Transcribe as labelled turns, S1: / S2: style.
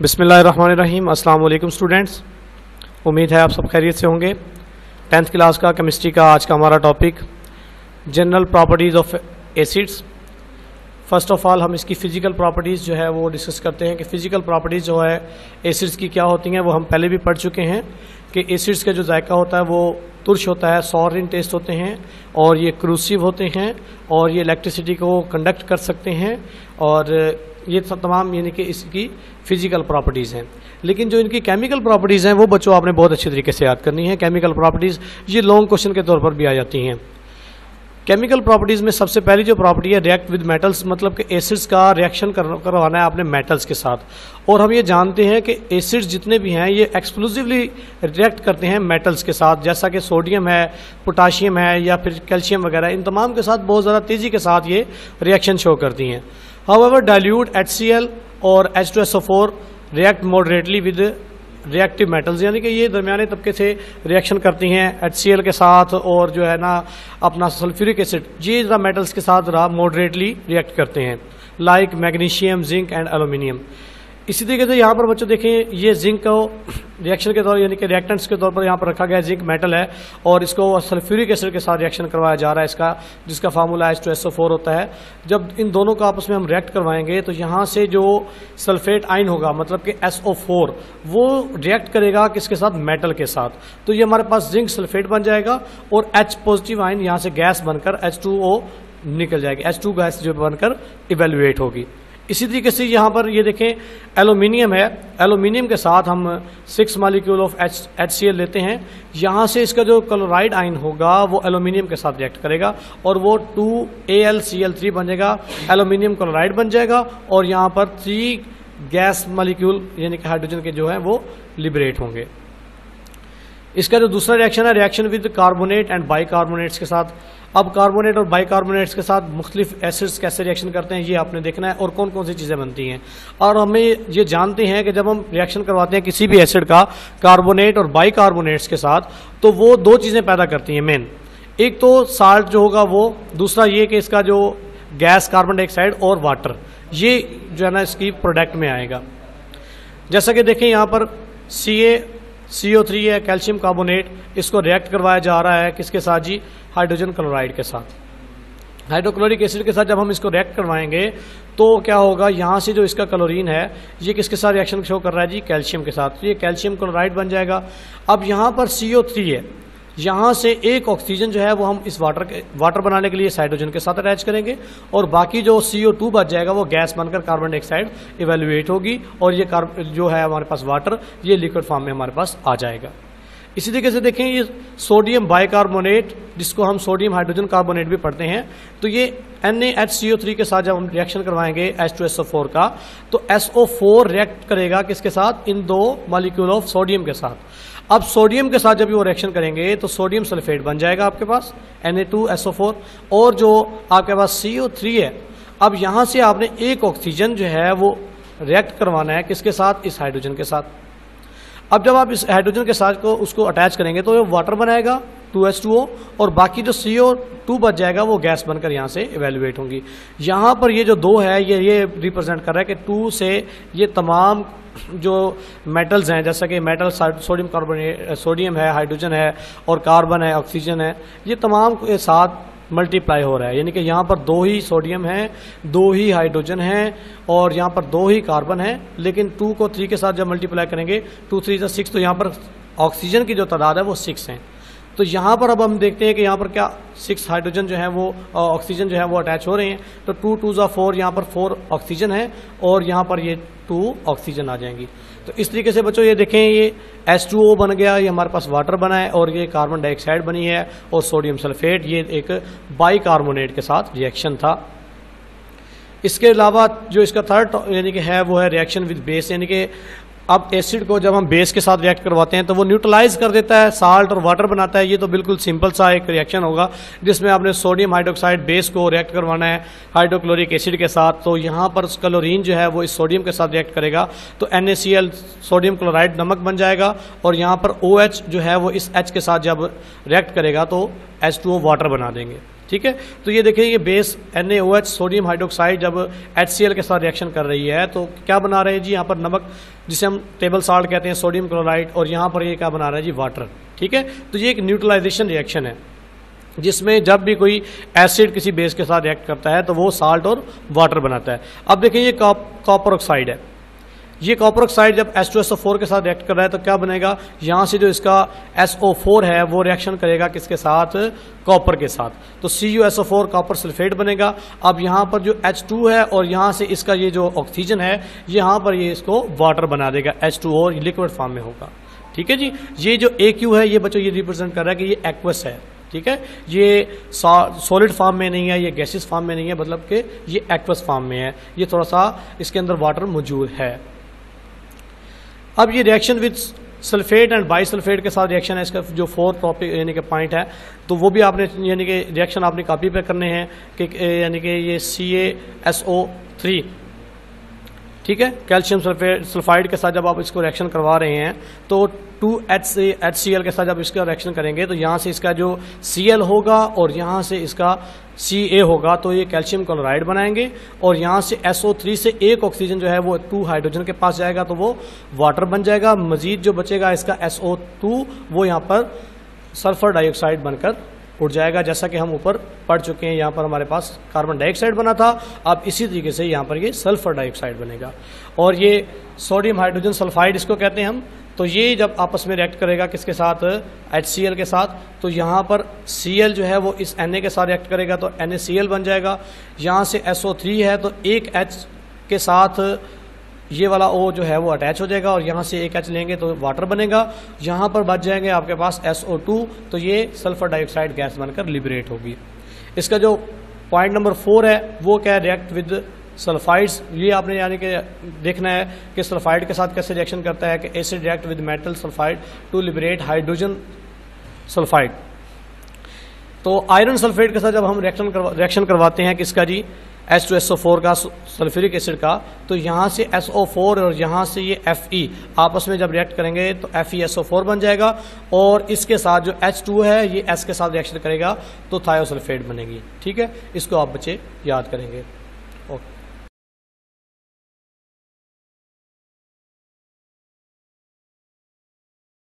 S1: बिस्मिल्लाहिर्रहमानिर्रहीम। अस्सलाम वालेकुम स्टूडेंट्स, उम्मीद है आप सब खैरियत से होंगे। 10th क्लास का केमिस्ट्री का आज का हमारा topic general properties of acids. First of all हम इसकी फ़िज़िकल प्रॉपर्टीज़ जो है वो डिस्कस करते हैं कि फ़िज़िकल प्रॉपर्टीज़ जो है एसिड्स की क्या होती हैं। वो हम पहले भी पढ़ चुके हैं कि एसिड्स का जो जायका होता है वो तुर्श होता है, सॉर इन टेस्ट होते हैं और ये क्रूसिव होते हैं और ये इलेक्ट्रिसिटी को कंडक्ट कर सकते हैं और ये तमाम यानी कि इसकी फ़िज़िकल प्रॉपर्टीज़ हैं। लेकिन जो इनकी केमिकल प्रॉपर्टीज़ हैं वो बच्चों आपने बहुत अच्छे तरीके से याद करनी है। केमिकल प्रॉपर्टीज़ ये लॉन्ग क्वेश्चन के तौर पर भी आ जाती हैं। केमिकल प्रॉपर्टीज़ में सबसे पहली जो प्रॉपर्टी है रिएक्ट विद मेटल्स, मतलब कि एसिड्स का रिएक्शन करवाना है आपने मेटल्स के साथ। और हम ये जानते हैं कि एसिड्स जितने भी हैं ये एक्सक्लूसिवली रिएक्ट करते हैं मेटल्स के साथ, जैसा कि सोडियम है, पोटाशियम है या फिर कैल्शियम वगैरह, इन तमाम के साथ बहुत ज़्यादा तेज़ी के साथ ये रिएक्शन शो करती हैं। हाउएवर डाइल्यूट HCl और H2SO4 react moderately with reactive metals, यानी कि ये दरमियाने तबके से रिएक्शन करती हैं HCl के साथ और जो है ना अपना सल्फ्यूरिक एसिड, ये ज़रा मेटल्स के साथ ज़रा मॉडरेटली रिएक्ट करते हैं, like magnesium, zinc and aluminium. इसी तरीके से यहाँ पर बच्चों देखें ये जिंक को रिएक्शन के तौर यानी कि रिएक्टेंट्स के तौर पर यहाँ पर रखा गया है। जिंक मेटल है और इसको सल्फ्यूरिक एसिड के साथ रिएक्शन करवाया जा रहा है इसका, जिसका फार्मूला H2SO4 होता है। जब इन दोनों को आपस में हम रिएक्ट करवाएंगे तो यहाँ से जो सल्फेट आइन होगा, मतलब कि SO4, वो रिएक्ट करेगा किसके साथ? मेटल के साथ। तो ये हमारे पास जिंक सल्फेट बन जाएगा और H पॉजिटिव आइन यहाँ से गैस बनकर H2O निकल जाएगी, H2 गैस जो बनकर इवेल्युएट होगी। इसी तरीके से यहाँ पर ये देखें एल्यूमिनियम है, एल्यूमिनियम के साथ हम 6 मॉलिक्यूल ऑफ HCl लेते हैं। यहाँ से इसका जो क्लोराइड आइन होगा वो एल्यूमिनियम के साथ रिएक्ट करेगा और वो 2AlCl3 बनेगा, एल्यूमिनियम क्लोराइड बन जाएगा और यहाँ पर 3 गैस मॉलिक्यूल यानी कि हाइड्रोजन के जो है वो लिबरेट होंगे। इसका जो दूसरा रिएक्शन है reaction with carbonate and bicarbonates के साथ। अब कार्बोनेट और बाइकार्बोनेट्स के साथ मुख्तलिफ एसिड्स कैसे रिएक्शन करते हैं ये आपने देखना है और कौन कौन सी चीज़ें बनती हैं। और हमें ये जानते हैं कि जब हम रिएक्शन करवाते हैं किसी भी एसिड का कार्बोनेट और बाइकार्बोनेट्स के साथ तो वो दो चीज़ें पैदा करती हैं मेन। एक तो साल्ट जो होगा वो, दूसरा ये कि इसका जो गैस कार्बन डाइऑक्साइड और वाटर, ये जो है ना इसकी प्रोडक्ट में आएगा। जैसा कि देखें यहाँ पर CO3 है, कैल्शियम कार्बोनेट, इसको रिएक्ट करवाया जा रहा है किसके साथ जी? हाइड्रोजन क्लोराइड के साथ। हाइड्रोक्लोरिक एसिड के साथ जब हम इसको रिएक्ट करवाएंगे तो क्या होगा? यहाँ से जो इसका क्लोरीन है ये किसके साथ रिएक्शन शो कर रहा है जी? कैल्शियम के साथ। तो ये कैल्शियम क्लोराइड बन जाएगा। अब यहाँ पर CO3 है, यहाँ से एक ऑक्सीजन जो है वो हम इस वाटर बनाने के लिए इस हाइड्रोजन के साथ अटैच करेंगे और बाकी जो CO2 बच जाएगा वो गैस बनकर कार्बन डाइऑक्साइड इवेल्युएट होगी और ये जो है हमारे पास वाटर ये लिक्विड फॉर्म में हमारे पास आ जाएगा। इसी तरीके से देखें ये सोडियम बाइकार्बोनेट, जिसको हम सोडियम हाइड्रोजन कार्बोनेट भी पढ़ते हैं, तो ये NaHCO3 के साथ जब हम रिएक्शन करवाएंगे H2SO4 का तो SO4 रिएक्ट करेगा किसके साथ? इन 2 मॉलिक्यूल ऑफ सोडियम के साथ। अब सोडियम के साथ जब वो रिएक्शन करेंगे तो सोडियम सल्फेट बन जाएगा आपके पास Na2SO4 और जो आपके पास CO3 है, अब यहाँ से आपने एक ऑक्सीजन जो है वो रिएक्ट करवाना है किसके साथ? इस हाइड्रोजन के साथ। अब जब आप इस हाइड्रोजन के साथ को उसको अटैच करेंगे तो ये वाटर बनाएगा 2H2O और बाकी जो CO2 बच जाएगा वो गैस बनकर यहाँ से इवेल्युएट होंगी। यहाँ पर ये जो 2 है ये रिप्रेजेंट कर रहा है कि 2 से ये तमाम जो मेटल्स हैं, जैसा कि मेटल सोडियम कार्बोनेट, सोडियम है, हाइड्रोजन है और कार्बन है, ऑक्सीजन है, ये तमाम के साथ मल्टीप्लाई हो रहा है। यानी कि यहाँ पर 2 ही सोडियम है, 2 ही हाइड्रोजन है और यहाँ पर 2 ही कार्बन है। लेकिन 2 को 3 के साथ जब मल्टीप्लाई करेंगे 2 3 6, तो यहाँ पर ऑक्सीजन की जो तादाद है वो 6 है। तो यहाँ पर अब हम देखते हैं कि यहाँ पर क्या 6 हाइड्रोजन जो है वो ऑक्सीजन जो है वो अटैच हो रहे हैं। तो 2 2 4, यहाँ पर 4 ऑक्सीजन है और यहाँ पर ये 2 ऑक्सीजन आ जाएंगी। तो इस तरीके से बच्चों ये देखें ये H2O बन गया, ये हमारे पास वाटर बना है और ये कार्बन डाइऑक्साइड बनी है और सोडियम सल्फेट, ये एक बाइकार्बोनेट के साथ रिएक्शन था। इसके अलावा जो इसका थर्ड यानी कि है वो है रिएक्शन विद बेस, यानी कि अब एसिड को जब हम बेस के साथ रिएक्ट करवाते हैं तो वो न्यूट्रलाइज कर देता है, साल्ट और वाटर बनाता है। ये तो बिल्कुल सिंपल सा एक रिएक्शन होगा जिसमें आपने सोडियम हाइड्रोक्साइड बेस को रिएक्ट करवाना है हाइड्रोक्लोरिक एसिड के साथ। तो यहाँ पर क्लोरीन जो है वो इस सोडियम के साथ रिएक्ट करेगा तो NaCl सोडियम क्लोराइड नमक बन जाएगा और यहाँ पर OH जो है वो इस H के साथ जब रिएक्ट करेगा तो H2O वाटर बना देंगे। ठीक है। तो ये देखिए ये बेस NaOH सोडियम हाइड्रोक्साइड जब HCl के साथ रिएक्शन कर रही है तो क्या बना रहे हैं जी, यहाँ पर नमक जिसे हम टेबल साल्ट कहते हैं, सोडियम क्लोराइड, और यहाँ पर ये क्या बना रहा है जी, वाटर। ठीक है। तो ये एक न्यूट्रलाइजेशन रिएक्शन है जिसमें जब भी कोई एसिड किसी बेस के साथ रिएक्ट करता है तो वो साल्ट और वाटर बनाता है। अब देखिए ये कॉपर ऑक्साइड है, ये कॉपर ऑक्साइड जब H2SO4 के साथ रिएक्ट कर रहा है तो क्या बनेगा, यहाँ से जो इसका SO4 है वो रिएक्शन करेगा किसके साथ, कॉपर के साथ, तो CuSO4 कॉपर सल्फेट बनेगा। अब यहाँ पर जो H2 है और यहाँ से इसका ये जो ऑक्सीजन है यहाँ पर ये इसको वाटर बना देगा, H2O लिक्विड फॉर्म में होगा। ठीक है जी। ये जो AQ है ये बच्चों ये रिप्रेजेंट कर रहा है कि ये एक्वस है। ठीक है। ये सॉलिड फॉर्म में नहीं है, ये गैसियस फॉर्म में नहीं है, मतलब कि ये एक्वस फॉर्म में है, ये थोड़ा सा इसके अंदर वाटर मौजूद है। अब ये reaction with sulphate and bisulphate के साथ रिएक्शन है, इसका जो 4 टॉपिक यानी कि पॉइंट है तो वो भी आपने यानी कि रिएक्शन आपने कॉपी पे करने हैं कि यानी कि ये CaSO3, ठीक है, कैल्शियम सल्फाइड के साथ जब आप इसको रिएक्शन करवा रहे हैं तो 2HCl के साथ जब इसका रिएक्शन करेंगे तो यहाँ से इसका जो Cl होगा और यहाँ से इसका Ca होगा, तो ये कैल्शियम क्लोराइड बनाएंगे, और यहाँ से SO3 से एक ऑक्सीजन जो है वो 2 हाइड्रोजन के पास जाएगा तो वो वाटर बन जाएगा। मजीद जो बचेगा इसका SO2 वो यहाँ पर सल्फर डाइऑक्साइड बनकर उड़ जाएगा, जैसा कि हम ऊपर पढ़ चुके हैं। यहाँ पर हमारे पास कार्बन डाइऑक्साइड बना था, अब इसी तरीके से यहाँ पर ये सल्फर डाइऑक्साइड बनेगा। और ये सोडियम हाइड्रोजन सल्फाइड इसको कहते हैं हम। तो ये जब आपस में रिएक्ट करेगा किसके साथ, HCl के साथ, तो यहाँ पर Cl जो है वो इस Na के साथ रिएक्ट करेगा तो NaCl बन जाएगा। यहाँ से SO3 है तो एक H के साथ ये वाला O जो है वो अटैच हो जाएगा और यहाँ से एक H लेंगे तो वाटर बनेगा। यहाँ पर बच जाएंगे आपके पास SO2, तो ये सल्फर डाइऑक्साइड गैस बनकर लिबरेट होगी। इसका जो पॉइंट नंबर 4 है वो क्या है, रिएक्ट विद सल्फाइड्स। ये आपने यानी कि देखना है कि सल्फाइड के साथ कैसे रिएक्शन करता है कि acid react with metal sulphide to liberate hydrogen sulphide. तो आयरन सल्फेट के साथ जब हम रिएक्शन करवाते हैं किसका जी, H2SO4 का, सल्फ्यूरिक एसिड का, तो यहाँ से SO4 और यहाँ से ये Fe आपस में जब रिएक्ट करेंगे तो FeSO4 बन जाएगा, और इसके साथ जो H2 है ये S के साथ रिएक्शन करेगा तो थायोसल्फेट बनेगी। ठीक है, इसको आप बच्चे याद करेंगे। ओके।